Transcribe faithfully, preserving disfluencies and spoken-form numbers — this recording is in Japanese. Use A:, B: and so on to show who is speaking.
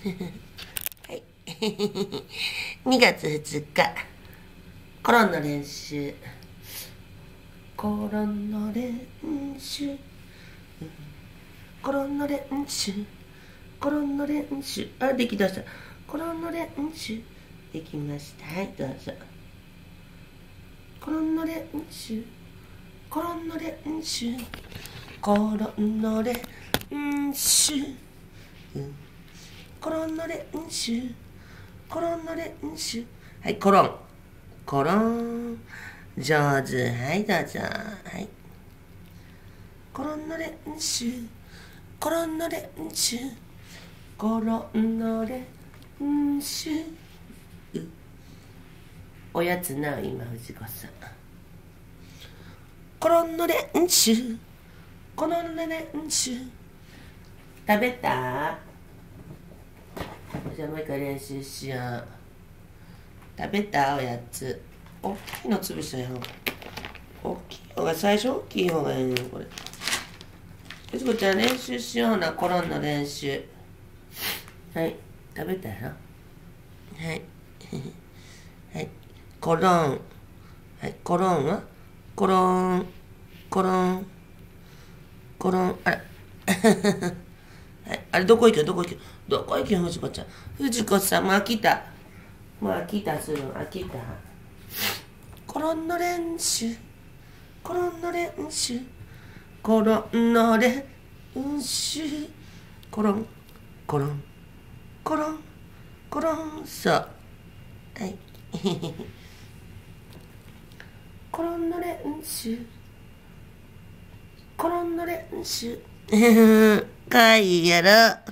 A: はい。にがつふつか、コロンの練習。コロンの練習。コロンの練習。コロンの練習。あ、できました。コロンの練習。できました。はい、どうぞ。コロンの練習。コロンの練習。コロンの練習。コロンの練習。コロンの練習。はい、コロン。コロン。上手。はい、どうぞ。はい。コロンの練習。コロンの練習。コロンの練習。おやつな、今、藤子さん。コロンの練習。コロンの練習。食べた？じゃあもう一回練習しよう。食べたおやつ。大きいの潰したやん。大きい方が、最初大きい方がいいのこれ。藤子ちゃん練習しような、コロンの練習。はい。食べたやろ？はい。はい。コロン。はい。コロンはコロン。コロン。コロン。あら。はい。あれ、どこ行くどこ行くどこ行く藤子ちゃん。藤子さん、もう飽きた。もう飽きたする飽きた。コロンの練習。コロンの練習。コロンの練習。コロン。コロン。コロン。コロン。そう。はい。コロンの練習。コロンの練習。かわいいやろ。